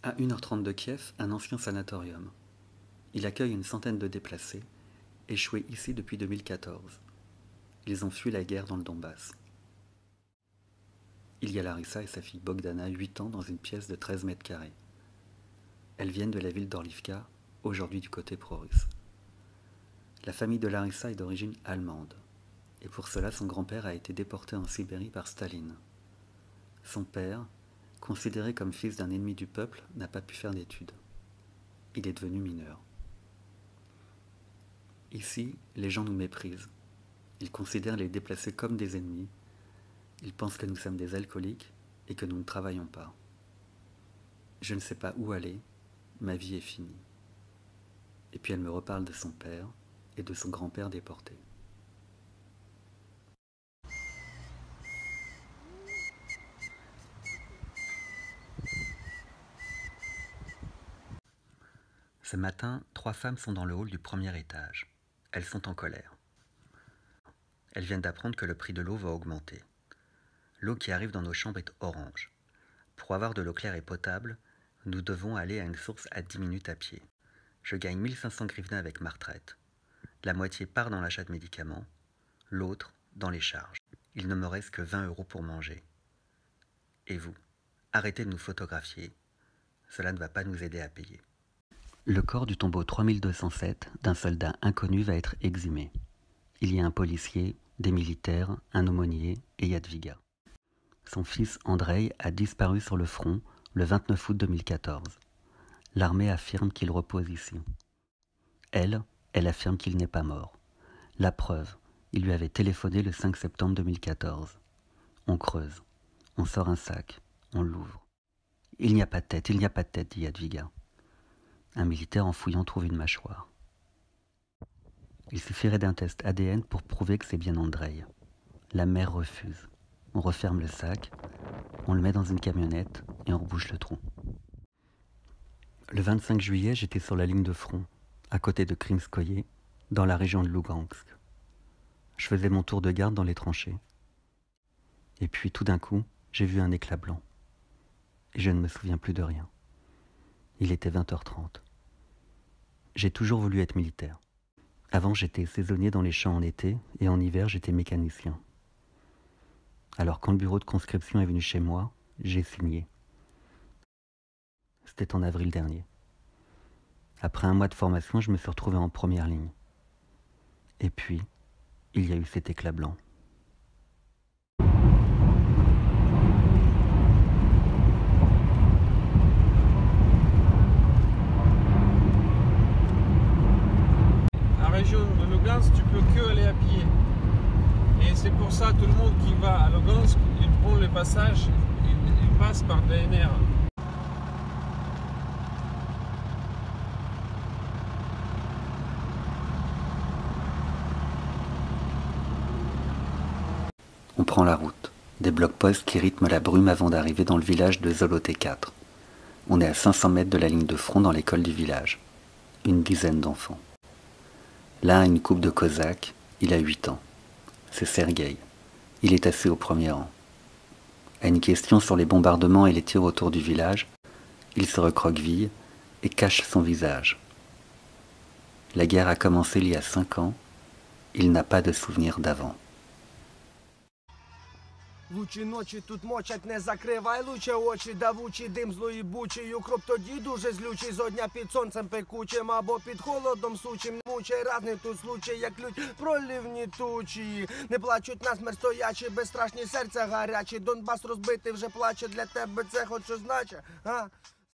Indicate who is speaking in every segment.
Speaker 1: À 1h30 de Kiev, un ancien sanatorium. Il accueille une centaine de déplacés, échoués ici depuis 2014. Ils ont fui la guerre dans le Donbass. Il y a Larissa et sa fille Bogdana, 8 ans, dans une pièce de 13 mètres carrés. Elles viennent de la ville d'Orlivka, aujourd'hui du côté pro-russe. La famille de Larissa est d'origine allemande, et pour cela son grand-père a été déporté en Sibérie par Staline. Son père, considéré comme fils d'un ennemi du peuple, n'a pas pu faire d'études. Il est devenu mineur. Ici, les gens nous méprisent. Ils considèrent les déplacés comme des ennemis. Ils pensent que nous sommes des alcooliques et que nous ne travaillons pas. Je ne sais pas où aller, ma vie est finie. Et puis elle me reparle de son père et de son grand-père déporté. Ce matin, 3 femmes sont dans le hall du premier étage. Elles sont en colère. Elles viennent d'apprendre que le prix de l'eau va augmenter. L'eau qui arrive dans nos chambres est orange. Pour avoir de l'eau claire et potable, nous devons aller à une source à 10 minutes à pied. Je gagne 1500 hryvnias avec ma retraite. La moitié part dans l'achat de médicaments, l'autre dans les charges. Il ne me reste que 20 € pour manger. Et vous, arrêtez de nous photographier. Cela ne va pas nous aider à payer. Le corps du tombeau 3207 d'un soldat inconnu va être exhumé. Il y a un policier, des militaires, un aumônier et Yadviga. Son fils Andrei a disparu sur le front le 29 août 2014. L'armée affirme qu'il repose ici. Elle affirme qu'il n'est pas mort. La preuve, il lui avait téléphoné le 5 septembre 2014. On creuse, on sort un sac, on l'ouvre. Il n'y a pas de tête, dit Yadviga. Un militaire en fouillant trouve une mâchoire. Il suffirait d'un test ADN pour prouver que c'est bien Andrei. La mère refuse. On referme le sac, on le met dans une camionnette et on rebouche le trou. Le 25 juillet, j'étais sur la ligne de front, à côté de Krimskoye, dans la région de Lugansk. Je faisais mon tour de garde dans les tranchées. Et puis, tout d'un coup, j'ai vu un éclat blanc. Et je ne me souviens plus de rien. Il était 20h30. J'ai toujours voulu être militaire. Avant, j'étais saisonnier dans les champs en été, et en hiver, j'étais mécanicien. Alors, quand le bureau de conscription est venu chez moi, j'ai signé. C'était en avril dernier. Après un mois de formation, je me suis retrouvé en première ligne. Et puis, il y a eu cet éclat blanc.
Speaker 2: De Lugansk, tu peux que aller à pied. Et c'est pour ça tout le monde qui va à Lugansk, il prend le passage, il passe par DNR.
Speaker 1: On prend la route. Des blocs-postes qui rythment la brume avant d'arriver dans le village de Zoloté 4. On est à 500 mètres de la ligne de front dans l'école du village. Une dizaine d'enfants. L'un a une coupe de cosaque, il a 8 ans. C'est Sergueï. Il est assis au premier rang. À une question sur les bombardements et les tirs autour du village, il se recroqueville et cache son visage. La guerre a commencé il y a 5 ans. Il n'a pas de souvenir d'avant.
Speaker 3: Лучі ночі тут мочать, не закривай луче очі, давучий дим злої бучий, укроп тоді дуже злючий, зо дня під сонцем пекучим, або під холодом сучим, мучай разний тут случай, як лють проливні тучі. Не плачуть насмерть стоячі, безстрашні серця гарячі, Донбас розбитий вже плаче, для тебе це хоч що значить, а?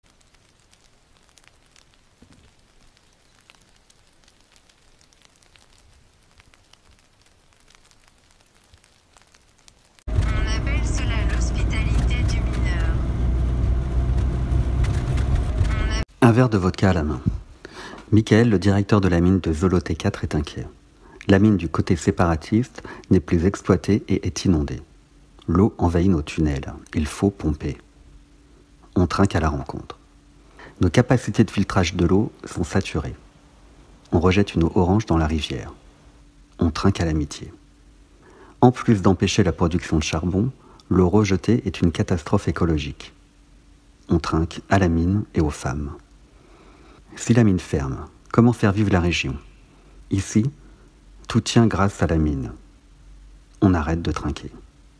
Speaker 1: Un verre de vodka à la main. Michael, le directeur de la mine de Zoloté 4, est inquiet. La mine du côté séparatiste n'est plus exploitée et est inondée. L'eau envahit nos tunnels. Il faut pomper. On trinque à la rencontre. Nos capacités de filtrage de l'eau sont saturées. On rejette une eau orange dans la rivière. On trinque à l'amitié. En plus d'empêcher la production de charbon, l'eau rejetée est une catastrophe écologique. on trinque à la mine et aux femmes. Si la mine ferme, comment faire vivre la région? Ici, tout tient grâce à la mine. On arrête de trinquer.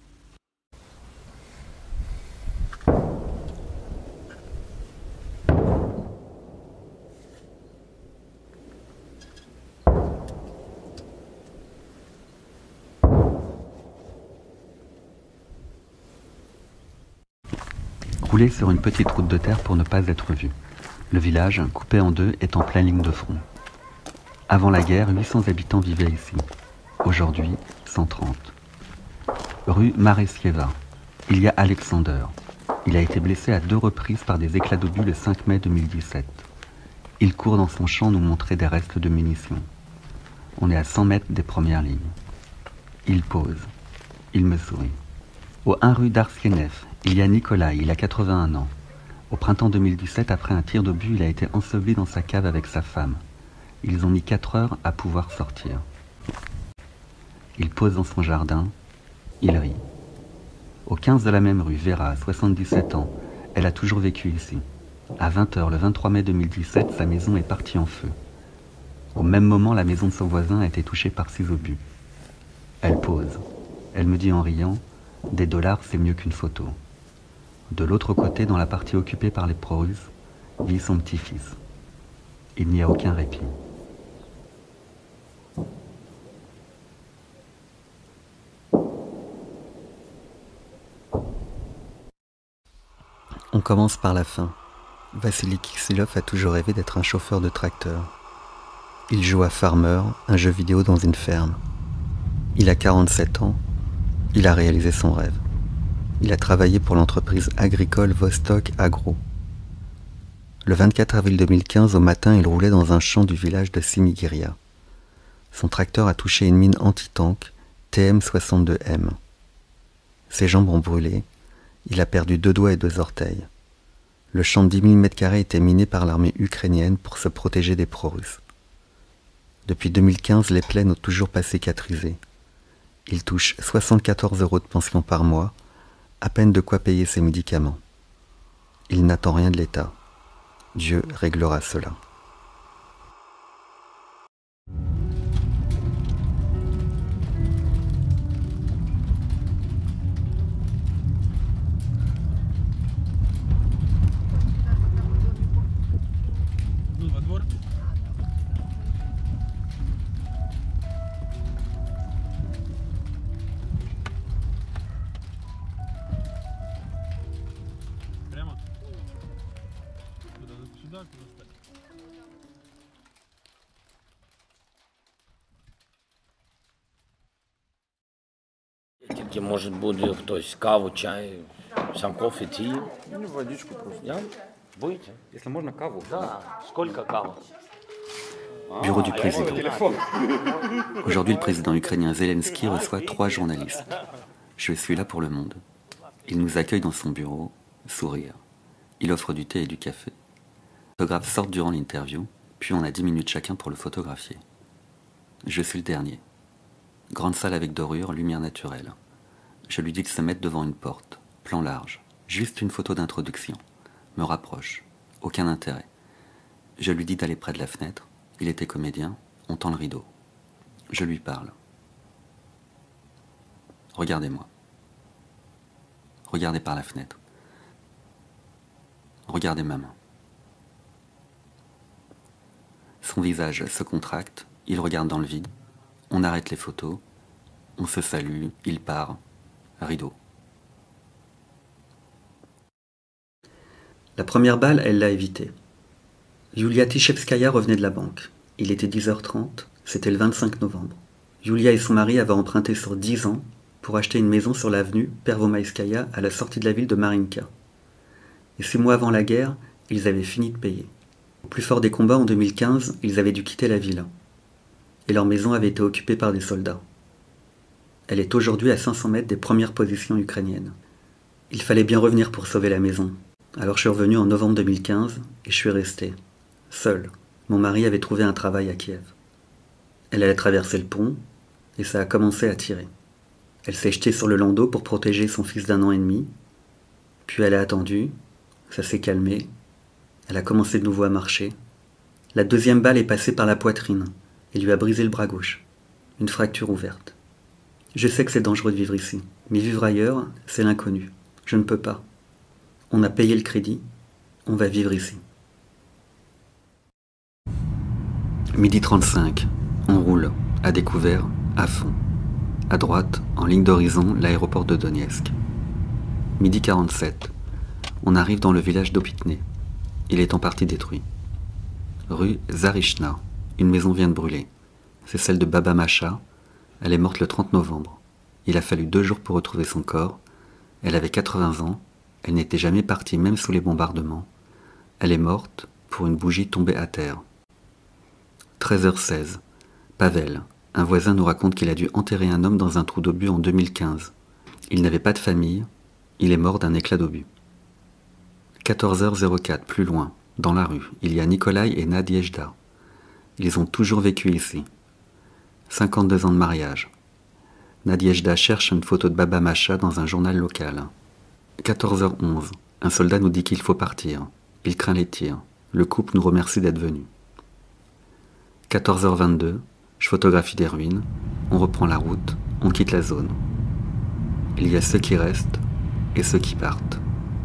Speaker 1: Rouler sur une petite route de terre pour ne pas être vu. Le village, coupé en deux, est en pleine ligne de front. Avant la guerre, 800 habitants vivaient ici. Aujourd'hui, 130. Rue Maresieva, il y a Alexander. Il a été blessé à 2 reprises par des éclats d'obus le 5 mai 2017. Il court dans son champ nous montrer des restes de munitions. On est à 100 mètres des premières lignes. Il pose. Il me sourit. Au 1 rue d'Arseniev, il y a Nikolai, il a 81 ans. Au printemps 2017, après un tir d'obus, il a été enseveli dans sa cave avec sa femme. Ils ont mis 4 heures à pouvoir sortir. Il pose dans son jardin, il rit. Au 15 de la même rue, Vera, 77 ans, elle a toujours vécu ici. À 20h, le 23 mai 2017, sa maison est partie en feu. Au même moment, la maison de son voisin a été touchée par 6 obus. Elle pose. Elle me dit en riant, « Des dollars, c'est mieux qu'une photo. » De l'autre côté, dans la partie occupée par les pro-russes, vit son petit-fils. Il n'y a aucun répit. On commence par la fin. Vassili Kisilov a toujours rêvé d'être un chauffeur de tracteur. Il joue à Farmer, un jeu vidéo dans une ferme. Il a 47 ans. Il a réalisé son rêve. Il a travaillé pour l'entreprise agricole Vostok Agro. Le 24 avril 2015, au matin, il roulait dans un champ du village de Simigiria. Son tracteur a touché une mine anti-tank TM62M. Ses jambes ont brûlé. Il a perdu 2 doigts et 2 orteils. Le champ de 10 000 m² était miné par l'armée ukrainienne pour se protéger des pro-russes. Depuis 2015, les plaies n'ont toujours pas cicatrisé. Il touche 74 € de pension par mois, à peine de quoi payer ses médicaments. Il n'attend rien de l'État. Dieu réglera cela.
Speaker 4: Тільки може буде хтось каву, чай, сам кофе, tea.
Speaker 5: Или водичку просто.
Speaker 4: Я? Будете?
Speaker 5: Если можно, каву.
Speaker 4: Да. Сколько кава?
Speaker 1: Bureau du président. Aujourd'hui, le président ukrainien Zelensky reçoit 3 journalistes. Je suis là pour le monde. Il nous accueille dans son bureau, sourire. Il offre du thé et du café. Les photographes sortent durant l'interview, puis on a 10 minutes chacun pour le photographier. Je suis le dernier. Grande salle avec dorure, lumière naturelle. Je lui dis de se mettre devant une porte, plan large, juste une photo d'introduction. Me rapproche, aucun intérêt. Je lui dis d'aller près de la fenêtre. Il était comédien, on tend le rideau. Je lui parle. Regardez-moi. Regardez par la fenêtre. Regardez ma main. Son visage se contracte, il regarde dans le vide. On arrête les photos. On se salue, il part. Rideau. La première balle, elle l'a évitée. Yulia Tichevskaya revenait de la banque. Il était 10h30, c'était le 25 novembre. Yulia et son mari avaient emprunté sur 10 ans pour acheter une maison sur l'avenue Pervomaïskaya à la sortie de la ville de Marinka. Et 6 mois avant la guerre, ils avaient fini de payer. Au plus fort des combats en 2015, ils avaient dû quitter la ville. Et leur maison avait été occupée par des soldats. Elle est aujourd'hui à 500 mètres des premières positions ukrainiennes. Il fallait bien revenir pour sauver la maison. Alors je suis revenu en novembre 2015 et je suis resté, seul. Mon mari avait trouvé un travail à Kiev. Elle allait traverser le pont et ça a commencé à tirer. Elle s'est jetée sur le landau pour protéger son fils d'1 an et demi. Puis elle a attendu, Ça s'est calmé. Elle a commencé de nouveau à marcher. La deuxième balle est passée par la poitrine et lui a brisé le bras gauche. Une fracture ouverte. Je sais que c'est dangereux de vivre ici, mais vivre ailleurs, c'est l'inconnu. Je ne peux pas. On a payé le crédit, on va vivre ici. 12h35, on roule, à découvert, à fond. À droite, en ligne d'horizon, l'aéroport de Donetsk. 12h47, on arrive dans le village d'Opitné. Il est en partie détruit. Rue Zarichna, une maison vient de brûler. C'est celle de Baba Masha. Elle est morte le 30 novembre. Il a fallu 2 jours pour retrouver son corps. Elle avait 80 ans. Elle n'était jamais partie même sous les bombardements. Elle est morte pour une bougie tombée à terre. 13h16. Pavel, un voisin nous raconte qu'il a dû enterrer un homme dans un trou d'obus en 2015. Il n'avait pas de famille. Il est mort d'un éclat d'obus. 14h04, plus loin, dans la rue, il y a Nikolai et Nadiejda. Ils ont toujours vécu ici. 52 ans de mariage. Nadiejda cherche une photo de Baba Masha dans un journal local. 14h11, un soldat nous dit qu'il faut partir. Il craint les tirs. Le couple nous remercie d'être venu. 14h22, je photographie des ruines. On reprend la route, on quitte la zone. Il y a ceux qui restent et ceux qui partent.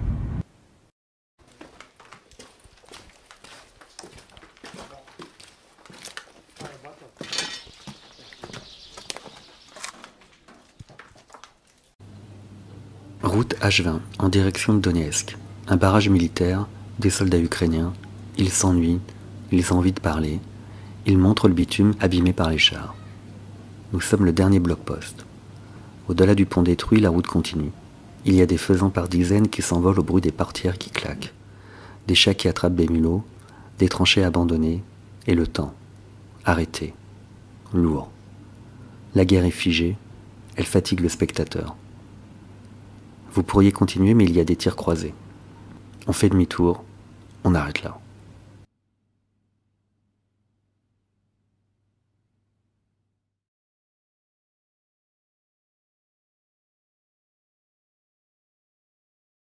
Speaker 1: Route H20, en direction de Donetsk. Un barrage militaire, des soldats ukrainiens. Ils s'ennuient, ils ont envie de parler. Ils montrent le bitume abîmé par les chars. Nous sommes le dernier bloc-poste. Au-delà du pont détruit, la route continue. Il y a des faisans par dizaines qui s'envolent au bruit des portières qui claquent. Des chats qui attrapent des mulots, des tranchées abandonnées, et le temps. Arrêté. Lourd. La guerre est figée, elle fatigue le spectateur. Vous pourriez continuer, mais il y a des tirs croisés. On fait demi-tour, on arrête là.